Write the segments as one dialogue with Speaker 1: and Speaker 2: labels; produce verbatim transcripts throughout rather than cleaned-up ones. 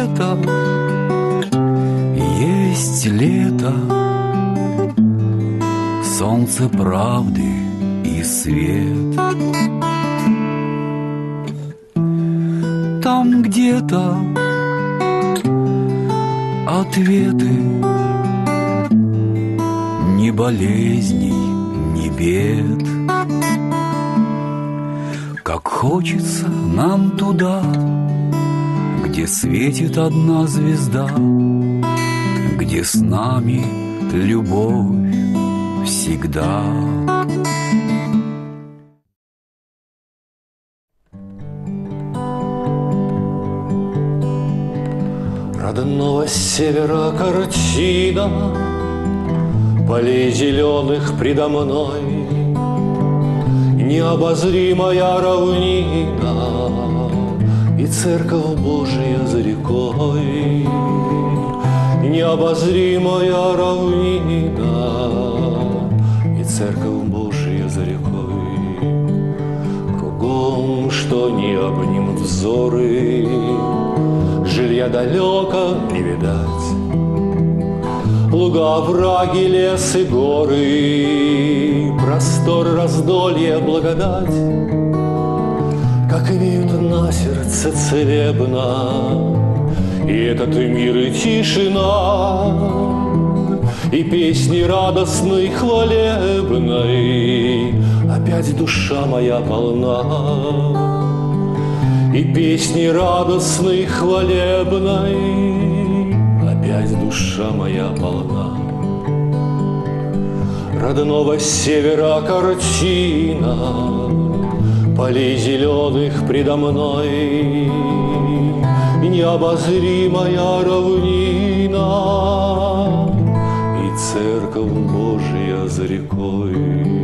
Speaker 1: лето, есть лето, солнце правды и свет. Там где-то ответы, ни болезней, ни бед. Как хочется нам туда, где светит одна звезда, где с нами любовь всегда.
Speaker 2: Родного севера картина, полей зеленых предо мной, необозримая равнина и церковь Божия за рекой. Необозримая равнина и церковь Божия за рекой. Кругом, что не обнимут взоры, жилья далеко не видать. Луга, овраги, лес и горы, простор, раздолье, благодать, как имеют на сердце целебно и этот мир, и тишина, и песни радостной, хвалебной. Опять душа моя полна, и песни радостной, хвалебной. Опять душа моя полна. Родного севера картина, полей зеленых предо мной, необозримая равнина и церковь Божия за рекой.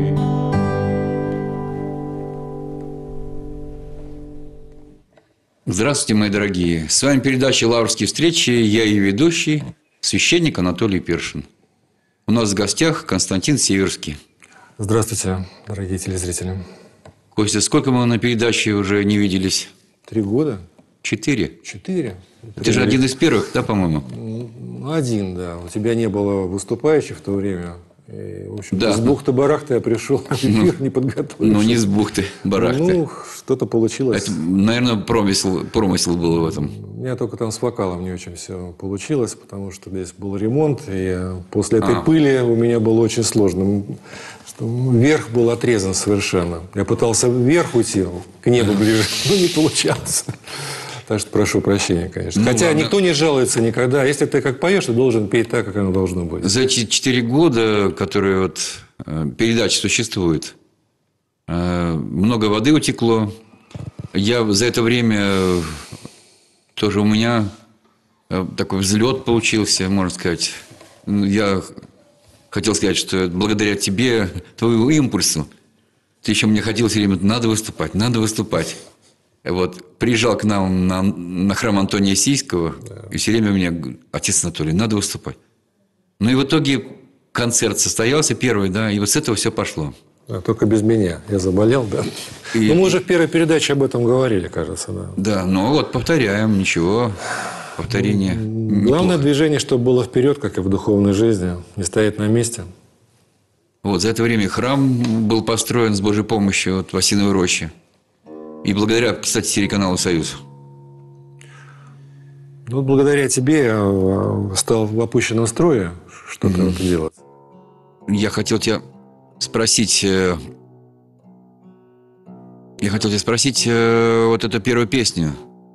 Speaker 3: Здравствуйте, мои дорогие. С вами передача «Лаврские встречи». Я ее ведущий, священник Анатолий Першин. У нас в гостях Константин Северский.
Speaker 4: Здравствуйте, дорогие телезрители.
Speaker 3: Костя, сколько мы на передаче уже не виделись?
Speaker 4: Три года.
Speaker 3: Четыре.
Speaker 4: Четыре.
Speaker 3: Ты же один из первых, да, по-моему?
Speaker 4: Один, да. У тебя не было выступающих в то время. И, в общем,
Speaker 3: да.
Speaker 4: С бухты-барахты я пришел в эфир, не подготовившись.
Speaker 3: Ну, не с бухты-барахты.
Speaker 4: Ну, что-то получилось.
Speaker 3: Это, наверное, промысел, промысел был в этом.
Speaker 4: У меня только там с вокалом не очень все получилось, потому что здесь был ремонт, и после этой
Speaker 3: а.
Speaker 4: пыли у меня было очень сложно. Верх был отрезан совершенно. Я пытался вверх уйти, к небу ближе, но не получалось. Так что прошу прощения, конечно. Ну, Хотя ладно. Никто не жалуется никогда. Если ты как поешь, ты должен петь так, как оно должно быть.
Speaker 3: За эти четыре года, которые вот передача существует, много воды утекло. Я за это время тоже у меня такой взлет получился, можно сказать. Я хотел сказать, что благодаря тебе, твоему импульсу, ты еще мне ходил все время, надо выступать, надо выступать. Вот, приезжал к нам на, на храм Антония Сийского, да. И все время мне говорит: отец Анатолий, надо выступать. Ну и в итоге концерт состоялся первый, да, и вот с этого все пошло.
Speaker 4: А, только без меня. Я заболел, да. И... Ну, мы уже в первой передаче об этом говорили, кажется, да.
Speaker 3: Да, ну вот повторяем, ничего, повторение.
Speaker 4: Главное неплохо. Движение, чтобы было вперед, как и в духовной жизни, не стоять на месте.
Speaker 3: Вот, за это время храм был построен с Божьей помощью вот, в Осиновой роще. И благодаря, кстати, телеканалу «Союз».
Speaker 4: Ну, благодаря тебе я стал в опущенном строе что-то mm-hmm. делать.
Speaker 3: Я хотел тебя спросить... Я хотел тебя спросить вот эту первую песню.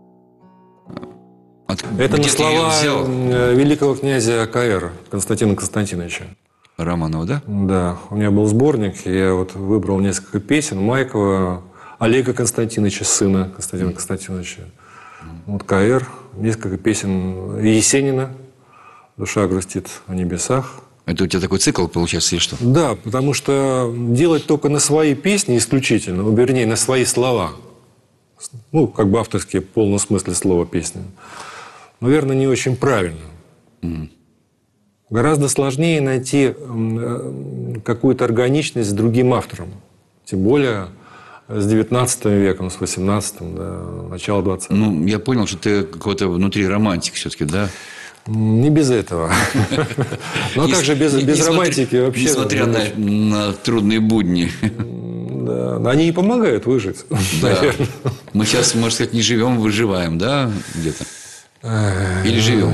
Speaker 4: От... Это на слова великого князя ка эр Константина Константиновича.
Speaker 3: Романова, да?
Speaker 4: Да. У меня был сборник, и я вот выбрал несколько песен Майкова, Олега Константиновича, сына Константина mm. Константиновича. Вот ка эр, несколько песен Есенина «Душа грустит о небесах».
Speaker 3: Это у тебя такой цикл получается или что?
Speaker 4: Да, потому что делать только на свои песни исключительно, ну, вернее, на свои слова, ну, как бы авторские в полном смысле слова песни, наверное, не очень правильно. Mm. Гораздо сложнее найти какую-то органичность с другим автором. Тем более с девятнадцатым веком, с восемнадцатым, да, начало двадцатого.
Speaker 3: Ну, я понял, что ты какой-то внутри романтик все-таки, да?
Speaker 4: Не без этого. Но также без романтики вообще.
Speaker 3: Несмотря на трудные будни.
Speaker 4: Да, они и помогают выжить, наверное.
Speaker 3: Мы сейчас, можно сказать, не живем, выживаем, да, где-то? Или живем?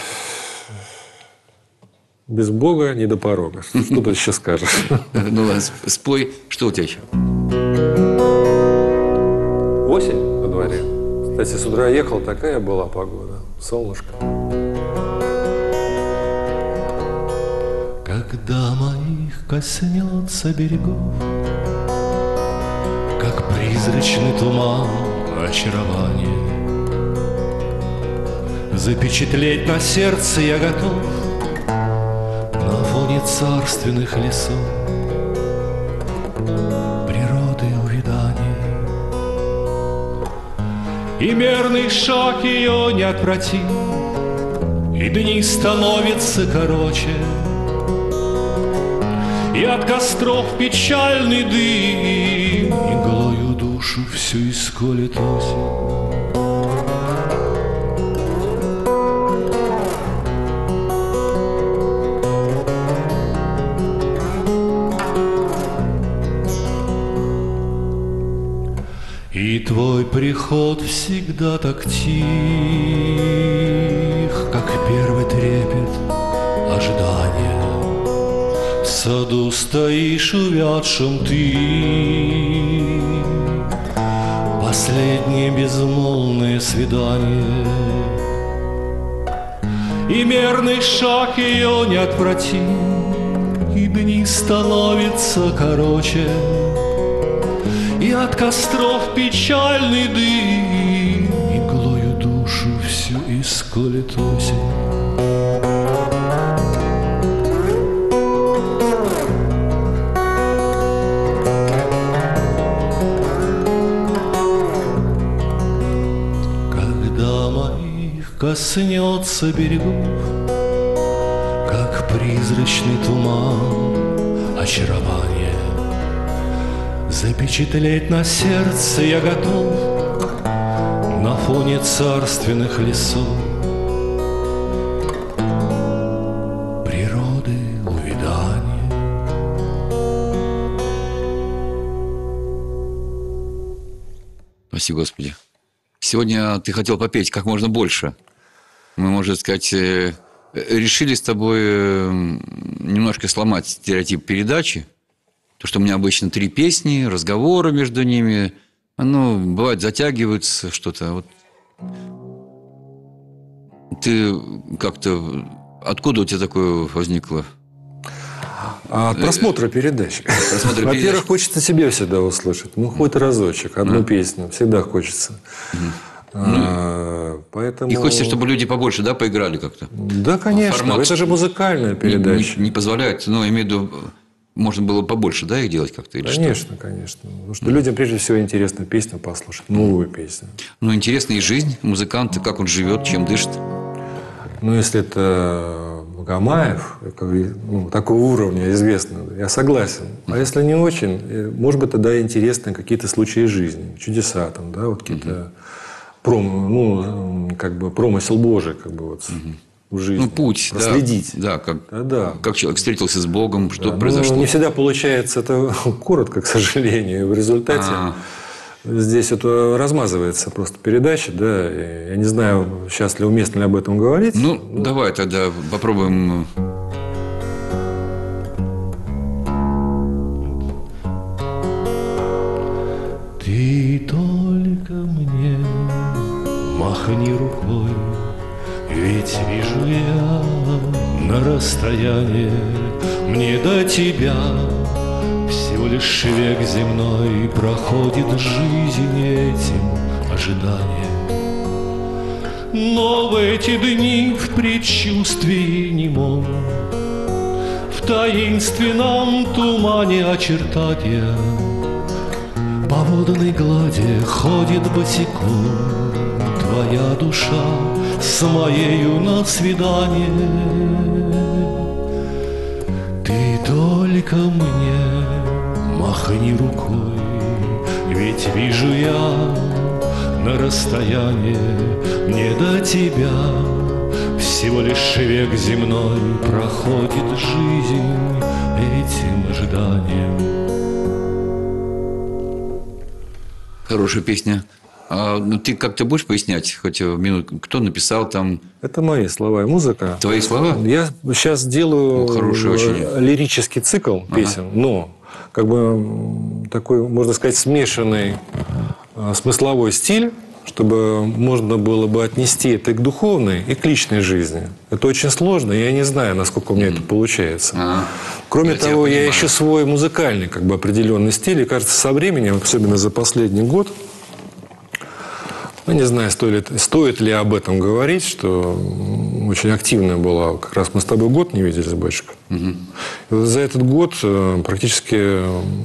Speaker 4: Без Бога не до порога. Что ты еще скажешь?
Speaker 3: Ну ладно, спой. Что у тебя еще?
Speaker 4: Осень во дворе. Кстати, с утра ехал, такая была погода. Солнышко.
Speaker 2: Когда моих коснется берегов, как призрачный туман очарование, запечатлеть на сердце я готов на фоне царственных лесов природы увядания. И мерный шаг ее неотвратим, и дни становятся короче, и от костров печальный дым иглою душу всю исколет осень. И твой приход всегда так тих, как первый трепет ожидания. В саду стоишь увядшим ты, последнее безмолвное свидание. И мерный шаг ее неотвратим, и дни становятся короче, и от костров печальный дым иглою душу всю исколет осень. Коснется берегов, как призрачный туман очарование, запечатлеть на сердце я готов на фоне царственных лесов природы увядания.
Speaker 3: Спасибо, Господи. Сегодня ты хотел попеть как можно больше. Мы, можно сказать, решили с тобой немножко сломать стереотип передачи. То, что у меня обычно три песни, разговоры между ними. Ну, бывает, затягиваются что-то. Вот. Ты как-то... Откуда у тебя такое возникло?
Speaker 4: А от просмотра передач.
Speaker 3: Просмотра
Speaker 4: Во-первых,
Speaker 3: передач.
Speaker 4: хочется себя всегда услышать. Ну, хоть разочек, одну а. песню. Всегда хочется. Угу. А, поэтому...
Speaker 3: И хочется, чтобы люди побольше, да, поиграли как-то?
Speaker 4: Да, конечно. Формат это же музыкальная передача.
Speaker 3: Не, не, не позволяет. Но имею в виду, можно было побольше, да, их делать как-то? Или
Speaker 4: конечно,
Speaker 3: что?
Speaker 4: конечно. Потому что mm. людям, прежде всего, интересно песню послушать. Новую песню.
Speaker 3: Ну, интересна и жизнь музыканта, как он живет, чем дышит.
Speaker 4: Ну, если это Магомаев, ну, такого уровня известного, я согласен. А если не очень, может быть, тогда интересны какие-то случаи жизни, чудеса там, да, вот какие-то... Mm-hmm. Пром, ну, как бы промысел Божий, как бы вот угу. в жизни.
Speaker 3: Ну, путь,
Speaker 4: проследить.
Speaker 3: Да, да, как,
Speaker 4: да, да.
Speaker 3: как человек встретился с Богом, что да, произошло.
Speaker 4: Ну, не всегда получается это коротко, к сожалению. В результате А-а-а. здесь вот размазывается просто передача, да. И я не знаю, сейчас ли уместно ли об этом говорить.
Speaker 3: Ну, ну, давай тогда попробуем.
Speaker 2: Ты только мне махни рукой, ведь вижу я на расстоянии, мне до тебя всего лишь век земной, проходит жизнь этим ожиданием. Но в эти дни в предчувствии немом, в таинственном тумане очертания, по водной глади ходит босиком твоя душа с моею на свидание. Ты только мне махни рукой, Ведь вижу я на расстоянии не до тебя. Всего лишь век земной проходит жизнь этим ожиданием.
Speaker 3: Хорошая песня. А, ну, ты как-то будешь пояснять, хоть в минуту, кто написал там?
Speaker 4: Это мои слова и музыка.
Speaker 3: Твои слова?
Speaker 4: Я сейчас делаю
Speaker 3: Ну, хороший очень.
Speaker 4: лирический цикл песен, ага. но как бы такой, можно сказать, смешанный смысловой стиль, чтобы можно было бы отнести это и к духовной, и к личной жизни. Это очень сложно, и я не знаю, насколько у меня mm-hmm. это получается. А-а-а. Кроме я того, я ищу свой музыкальный как бы, определенный стиль, и кажется, со временем, особенно за последний год, ну, не знаю, стоит, стоит ли об этом говорить, что очень активная была. Как раз мы с тобой год не виделись, батюшка. Угу. И вот за этот год практически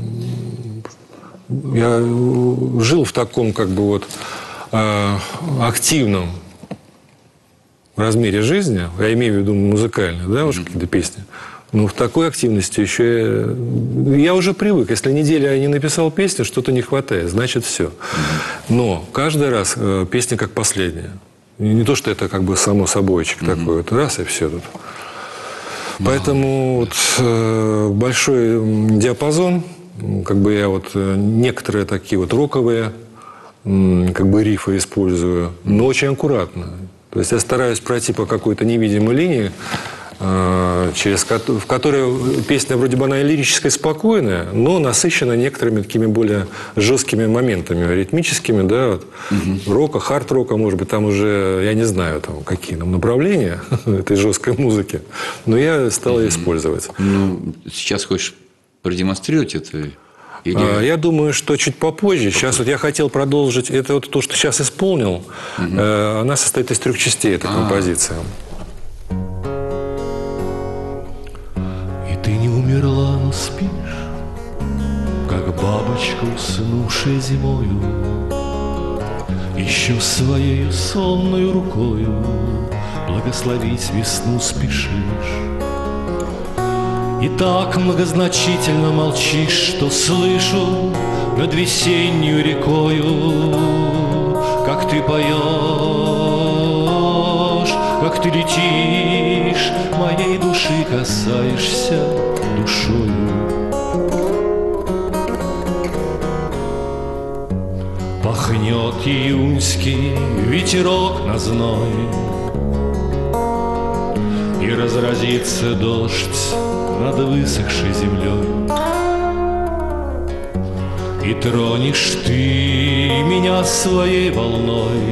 Speaker 4: я жил в таком как бы вот активном размере жизни, я имею в виду музыкально, да, уж какие-то песни. Но в такой активности еще я уже привык. Если неделю я не написал песню, что-то не хватает, значит все. Но каждый раз песня как последняя. Не то, что это как бы само собойчик mm-hmm. такой. Вот раз и все тут. Mm-hmm. Поэтому вот, большой диапазон. Как бы я вот некоторые такие вот роковые как бы рифы использую, но очень аккуратно. То есть я стараюсь пройти по какой-то невидимой линии, через, в которой песня вроде бы она и лирическая, спокойная, но насыщена некоторыми такими более жесткими моментами, ритмическими, да, вот, угу. рока, хард-рока, может быть, там уже, я не знаю, там, какие нам направления этой жесткой музыки, но я стал ее использовать.
Speaker 3: Ну, сейчас хочешь продемонстрировать это? Или...
Speaker 4: Я думаю, что чуть попозже. Сейчас вот я хотел продолжить. Это вот то, что сейчас исполнил. Угу. Она состоит из трех частей, эта А-а-а. композиция.
Speaker 2: Ты не умерла, но спишь, как бабочка, уснувшая зимою. Еще своею сонную рукою благословить весну спешишь. И так многозначительно молчишь, что слышу над весеннюю рекою, как ты поешь, как ты летишь, моей души касаешься душою. Пахнет июньский ветерок на зной, и разразится дождь над высохшей землей. И тронешь ты меня своей волной,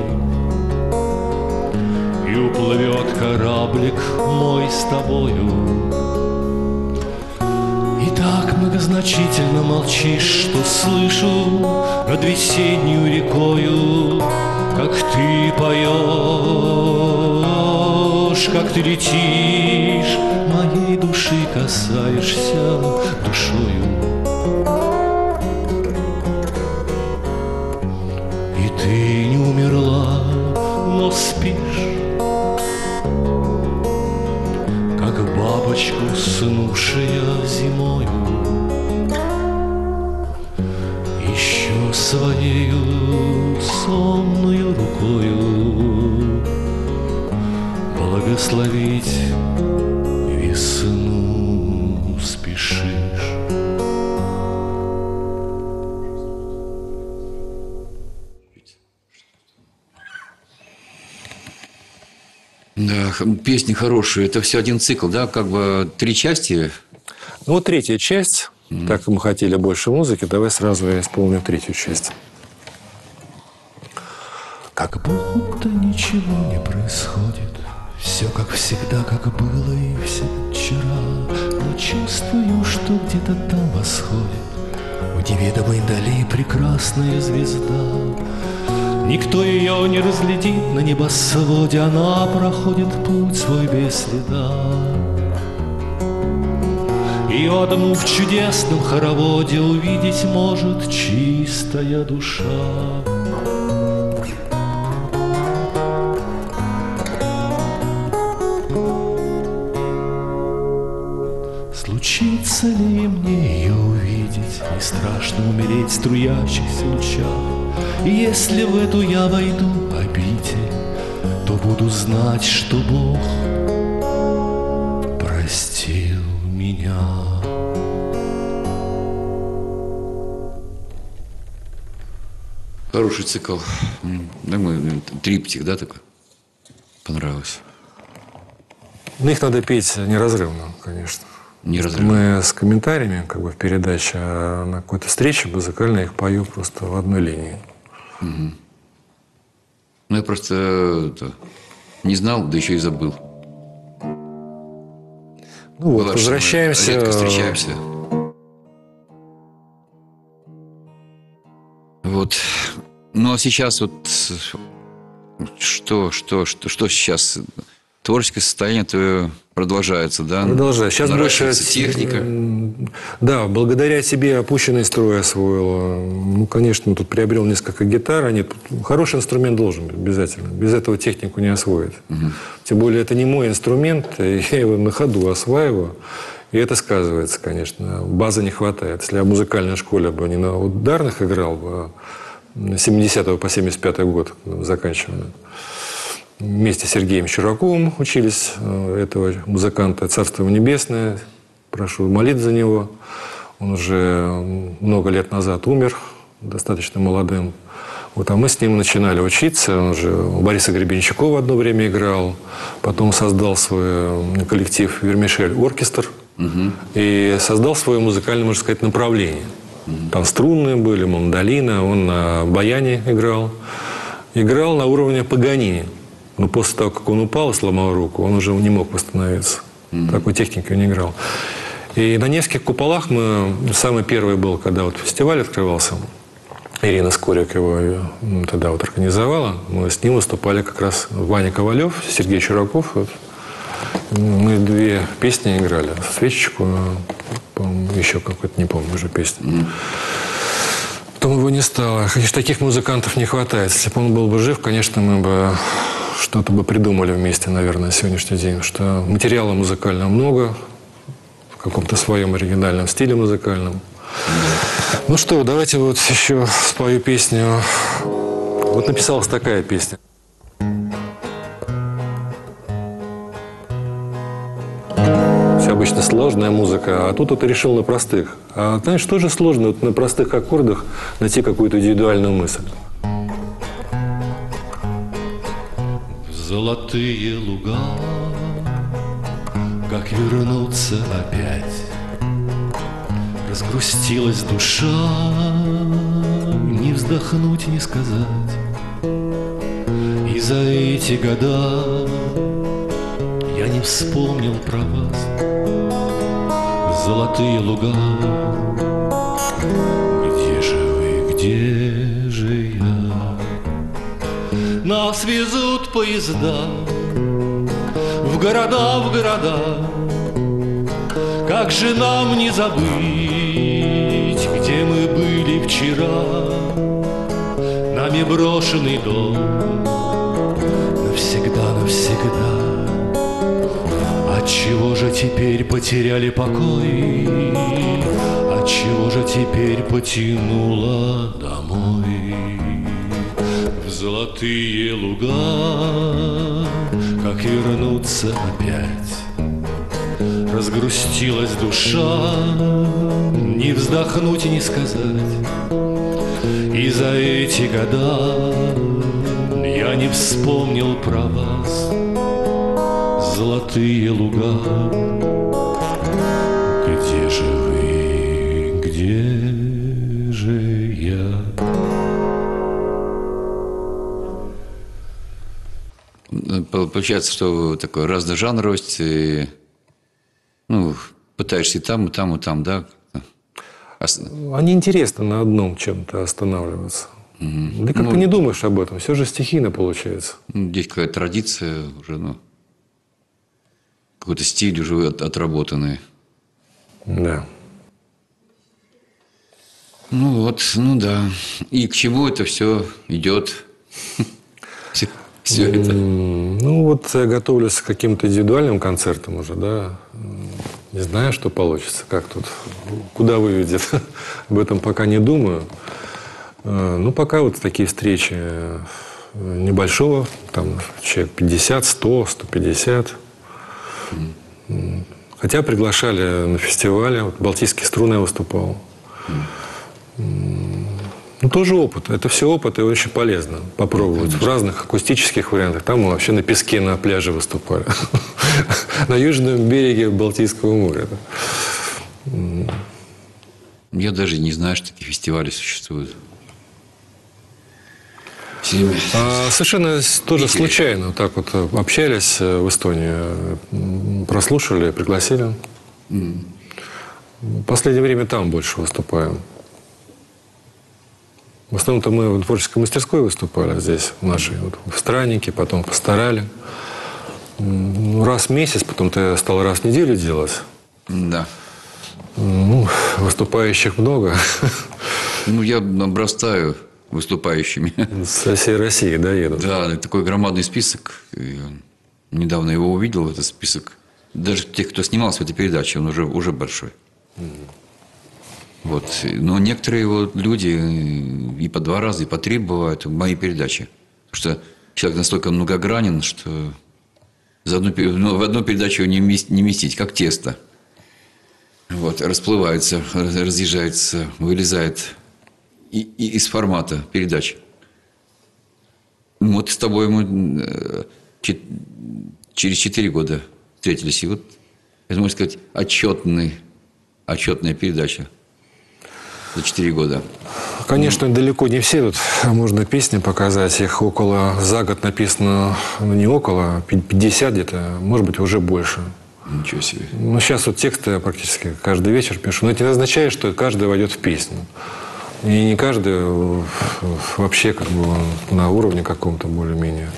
Speaker 2: и уплывет кораблик мой с тобою. И так многозначительно молчишь, что слышу над весеннюю рекою, как ты поешь, как ты летишь, моей души касаешься душою. И ты не умерла, но спишь, как бабочка, уснувшая зимою. Еще своею сонную рукою благословить весну спешишь.
Speaker 3: Да, песни хорошие. Это все один цикл, да? Как бы три части?
Speaker 4: Ну, вот третья часть. Mm-hmm. Так как мы хотели больше музыки, давай сразу я исполню третью часть.
Speaker 2: Как будто ничего не происходит, все как всегда, как было и вчера. Но чувствую, что где-то там восходит в неведомой дали прекрасная звезда. Никто ее не разглядит на небосводе, она проходит путь свой без следа. Ее одну в чудесном хороводе увидеть может чистая душа. Случится ли мне ее увидеть, жить, не страшно умереть в струящихся лучах. И если в эту я войду обитель, то буду знать, что Бог простил меня.
Speaker 3: Хороший цикл. Да, мы, триптих, да, такой? Понравилось.
Speaker 4: Ну, их надо петь неразрывно, конечно.
Speaker 3: Неразрывно.
Speaker 4: Мы с комментариями как бы в передаче, а на какой-то встрече музыкально я их пою просто в одной линии.
Speaker 3: Угу. Ну, я просто это, не знал, да еще и забыл.
Speaker 4: Ну вот, возвращаемся.
Speaker 3: Редко встречаемся. Вот. Ну, а сейчас вот что, что, что, что сейчас? Творческое состояние твое продолжается, да?
Speaker 4: Продолжается. Сейчас больше
Speaker 3: техника.
Speaker 4: Да, благодаря тебе опущенный строй освоил. Ну, конечно, тут приобрел несколько гитар. Они... Хороший инструмент должен быть обязательно. Без этого технику не освоит. Угу. Тем более, это не мой инструмент. Я его на ходу осваиваю. И это сказывается, конечно. Базы не хватает. Если я в музыкальной школе бы не на ударных играл бы, с семидесятого по семьдесят пятый год заканчивали. Вместе с Сергеем Чураковым учились этого музыканта. Царство ему небесное. Прошу молиться за него. Он уже много лет назад умер, достаточно молодым. Вот, а мы с ним начинали учиться. Он уже у Бориса Гребенщикова одно время играл. Потом создал свой коллектив «Вермишель Оркестр». Угу. И создал свое музыкальное, можно сказать, направление. Угу. Там струнные были, мандолина. Он на баяне играл. Играл на уровне Паганини. Но после того, как он упал и сломал руку, он уже не мог восстановиться. Mm-hmm. Такой техникой он не играл. И на Невских куполах мы... Самый первый был, когда вот фестиваль открывался. Ирина Скорик его тогда вот организовала. Мы с ним выступали как раз Ваня Ковалев, Сергей Чураков. Вот. Мы две песни играли. «Свечечку», еще какую-то, не помню уже песню. Mm-hmm. Потом его не стало. Конечно, таких музыкантов не хватает. Если бы он был бы жив, конечно, мы бы... что-то бы придумали вместе, наверное, на сегодняшний день. Что материала музыкального много, в каком-то своем оригинальном стиле музыкальном. Ну что, давайте вот еще спою песню. Вот написалась такая песня. Все обычно сложная музыка, а тут вот решил на простых. А знаешь, тоже сложно вот на простых аккордах найти какую-то индивидуальную мысль.
Speaker 2: Золотые луга, как вернуться опять. Разгрустилась душа, не вздохнуть, не сказать. И за эти года я не вспомнил про вас. Золотые луга, где же вы, где же я? Нас везут поезда в города, в города. Как же нам не забыть, где мы были вчера? Нами брошенный дом навсегда, навсегда. Отчего же теперь потеряли покой? Отчего же теперь потянуло домой? В золотые луга, как вернуться опять? Разгрустилась душа, не вздохнуть и не сказать. И за эти года я не вспомнил про вас. Золотые луга, где же вы, где же я?
Speaker 3: Получается, что такое разножанровость, и, ну, пытаешься и там, и там, и там, да?
Speaker 4: Они интересны на одном чем-то останавливаться. Угу. Да как ну, ты не думаешь об этом, все же стихийно получается.
Speaker 3: Здесь какая-то традиция уже, ну, какой-то стиль уже отработанный.
Speaker 4: Да.
Speaker 3: Ну вот, ну да. И к чему это все идет? Все, все это.
Speaker 4: Ну вот я готовлюсь к каким-то индивидуальным концертам уже, да. Не знаю, что получится, как тут, куда выведет. Об этом пока не думаю. Ну, пока вот такие встречи небольшого, там, человек пятьдесят, сто, сто пятьдесят. Mm. Хотя приглашали на фестивале, вот «Балтийские струны» я выступал. Mm. Ну, тоже опыт. Это все опыт, и очень полезно попробовать. Mm, в разных акустических вариантах. Там мы вообще на песке, на пляже выступали. На южном береге Балтийского моря.
Speaker 3: Я даже не знаю, что такие фестивали существуют.
Speaker 4: А, совершенно тоже случайно вот так вот общались в Эстонии, прослушали, пригласили. Mm. В последнее время там больше выступаем. В основном-то мы в творческой мастерской выступали здесь, в нашей, вот, в Страннике, потом в Пасторале. Раз в месяц, потом-то я стал раз в неделю делать.
Speaker 3: Да.
Speaker 4: Ну, выступающих много.
Speaker 3: Ну, я обрастаю выступающими.
Speaker 4: Со всей России, да, едут? Да,
Speaker 3: такой громадный список. Я недавно его увидел, этот список. Даже тех, кто снимался в этой передаче, он уже, уже большой. Mm. Вот. Но некоторые вот люди и по два раза, и по три бывают в моей передаче. Потому что человек настолько многогранен, что за одну, ну, в одну передачу его не вместить, не вместить, как тесто. Вот. Расплывается, разъезжается, вылезает и, и из формата передач. Вот с тобой мы через четыре года встретились. И вот, это, можно сказать, отчетный, отчетная передача. За четыре года.
Speaker 4: Конечно, ну, далеко не все тут можно песни показать. Их около, за год написано, ну не около, пятьдесят где-то, может быть, уже больше.
Speaker 3: Ничего себе.
Speaker 4: Ну, сейчас вот тексты я практически каждый вечер пишу. Но это не означает, что каждый войдет в песню. И не каждый вообще как бы на уровне каком-то более-менее.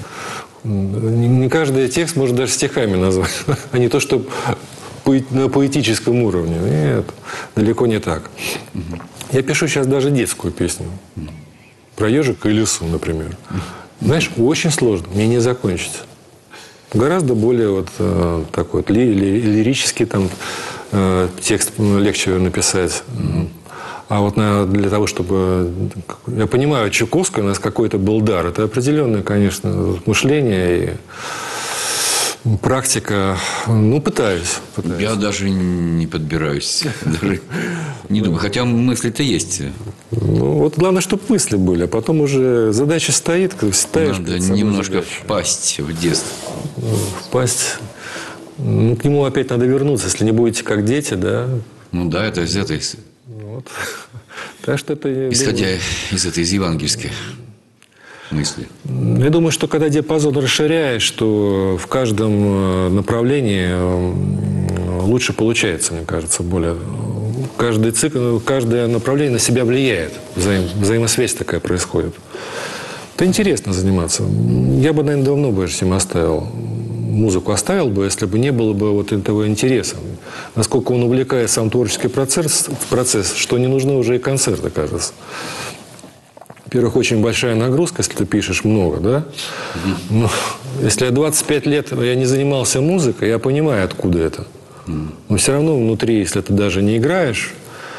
Speaker 4: Не каждый текст можно даже стихами назвать, а не то, что на поэтическом уровне. Нет, далеко не так. Я пишу сейчас даже детскую песню. Про ежика и лису, например. Знаешь, очень сложно, мне не закончить. Гораздо более вот э, такой вот ли, ли, лирический там, э, текст легче написать. А вот на, для того, чтобы... Я понимаю, Чуковская у нас какой-то был дар. Это определенное, конечно, мышление и практика. Ну, пытаюсь. пытаюсь.
Speaker 3: Я даже не подбираюсь. Даже не думаю. Хотя мысли-то есть.
Speaker 4: Ну, вот главное, чтобы мысли были. А потом уже задача стоит, когда ставишь...
Speaker 3: Надо немножко задачу. Впасть в детство.
Speaker 4: Впасть... Ну, к нему опять надо вернуться. Если не будете как дети, да?
Speaker 3: Ну, да, это из этой...
Speaker 4: Вот. Так что это...
Speaker 3: Исходя из этой, из евангельской мысли.
Speaker 4: Я думаю, что когда диапазон расширяешь, что в каждом направлении лучше получается, мне кажется, более... Каждый цикл, каждое направление на себя влияет. Взаим... Взаимосвязь такая происходит. Это интересно заниматься. Я бы, наверное, давно бы этим оставил. Музыку оставил бы, если бы не было бы вот этого интереса. Насколько он увлекает сам творческий процесс, процесс, что не нужны уже и концерты, кажется. Во-первых, очень большая нагрузка, если ты пишешь много, да? Но если я двадцать пять лет я не занимался музыкой, я понимаю, откуда это. Но все равно внутри, если ты даже не играешь,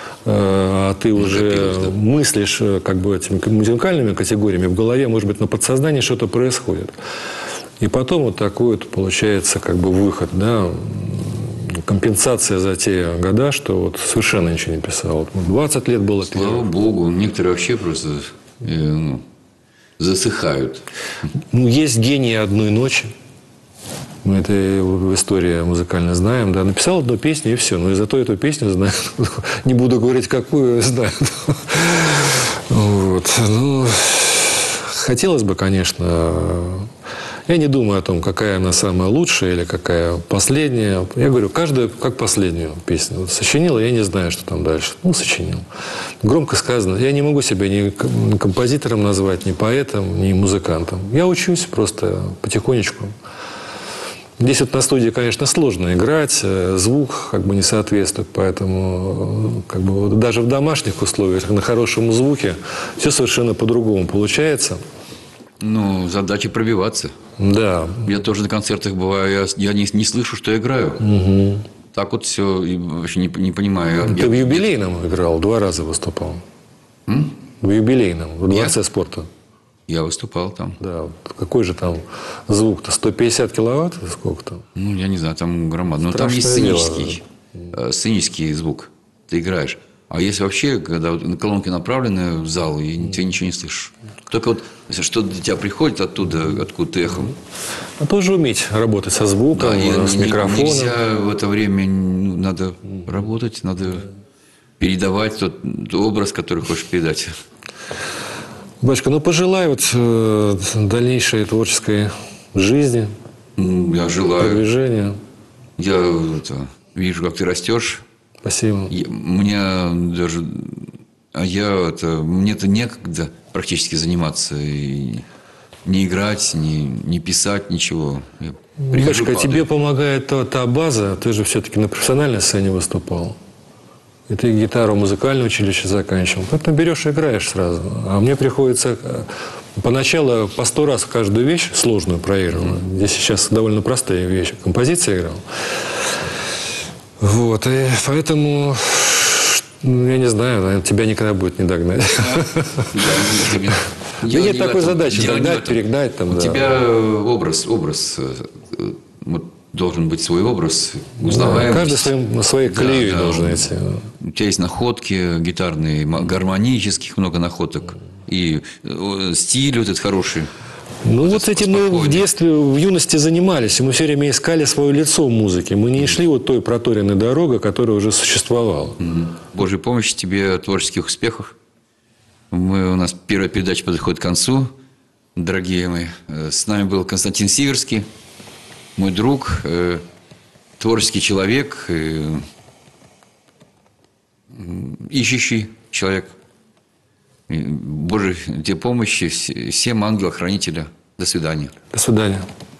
Speaker 4: а ты уже да. мыслишь как бы этими музыкальными категориями, в голове, может быть, на подсознании что-то происходит. И потом вот такой вот получается как бы выход, да, компенсация за те года, что вот совершенно ничего не писал. двадцать лет было.
Speaker 3: Слава Богу, некоторые вообще просто э, ну, засыхают.
Speaker 4: Ну, есть гении одной ночи. Мы это в истории музыкально знаем. Да, написал одну песню и все. Но и зато эту песню знают. Не буду говорить, какую знают. Вот. Ну, хотелось бы, конечно... Я не думаю о том, какая она самая лучшая или какая последняя. Я говорю, каждая как последнюю песню. Вот сочинила, я не знаю, что там дальше. Ну, сочинил. Громко сказано. Я не могу себя ни композитором назвать, ни поэтом, ни музыкантом. Я учусь просто потихонечку. Здесь вот на студии, конечно, сложно играть, звук как бы не соответствует, поэтому как бы, вот даже в домашних условиях, на хорошем звуке, все совершенно по-другому получается.
Speaker 3: Ну, задача пробиваться.
Speaker 4: Да.
Speaker 3: Я тоже на концертах бываю, я, я не, не слышу, что играю.
Speaker 4: Угу.
Speaker 3: так вот все, и вообще не, не понимаю.
Speaker 4: Ты в юбилейном играл, два раза выступал.
Speaker 3: М?
Speaker 4: В юбилейном, в Дворце
Speaker 3: Я?
Speaker 4: спорта.
Speaker 3: Я выступал там.
Speaker 4: Да, какой же там звук-то? сто пятьдесят киловатт? Сколько там?
Speaker 3: Ну, я не знаю, там громадно. Но там есть
Speaker 4: Страшное дело.
Speaker 3: сценический, э, сценический звук. Ты играешь. А если вообще, когда вот колонки направлены в зал, и ты ничего не слышишь. Только вот, если что-то до тебя приходит оттуда, откуда ты эхом.
Speaker 4: А тоже уметь работать со звуком,
Speaker 3: Да, и
Speaker 4: с
Speaker 3: не-
Speaker 4: микрофоном.
Speaker 3: Нельзя в это время, ну, надо работать, надо передавать тот образ, который хочешь передать.
Speaker 4: Батюшка, ну пожелай вот э, дальнейшей творческой жизни,
Speaker 3: Ну, Я желаю.
Speaker 4: продвижения.
Speaker 3: Я это, вижу, как ты растешь.
Speaker 4: Спасибо.
Speaker 3: Я- Мне даже... А я это... Мне-то некогда практически заниматься. И не играть, не, не писать, ничего. Я прихожу,
Speaker 4: Батюшка, тебе
Speaker 3: падаю.
Speaker 4: помогает та, та база, ты же все-таки на профессиональной сцене выступал. И ты гитару музыкальное училище заканчивал. Поэтому берешь и играешь сразу. А мне приходится э, поначалу по сто раз каждую вещь сложную проигрывал. Здесь сейчас довольно простые вещи. Композиции играл. Вот. И поэтому, ну, я не знаю, наверное, тебя никогда будет не догнать.
Speaker 3: Я- я-
Speaker 4: Да
Speaker 3: дело
Speaker 4: нет
Speaker 3: не в
Speaker 4: такой
Speaker 3: этом.
Speaker 4: задачи
Speaker 3: Дело не в
Speaker 4: догнать,
Speaker 3: этом.
Speaker 4: перегнать там,
Speaker 3: У
Speaker 4: да.
Speaker 3: тебя образ, образ, э, э, вот должен быть свой образ,
Speaker 4: Да,
Speaker 3: узнаваемость.
Speaker 4: каждый своим, своей
Speaker 3: Да,
Speaker 4: колеей
Speaker 3: да.
Speaker 4: должен идти.
Speaker 3: У тебя есть находки гитарные, м- гармонических много находок. И э, стиль вот этот хороший.
Speaker 4: Ну, вот
Speaker 3: это
Speaker 4: этим мы в
Speaker 3: спокойно.
Speaker 4: детстве, в юности занимались. И мы все время искали свое лицо в музыке. Мы не шли вот той проторенной дорогой, которая уже существовала.
Speaker 3: Божьей помощи тебе, творческих успехов. Мы, у нас первая передача подходит к концу, дорогие мои. Э, С нами был Константин Сиверский, мой друг, э, творческий человек, э, м, ищущий человек. И Божьей тебе помощи, вс- всем ангела-хранителя. До свидания.
Speaker 4: До свидания.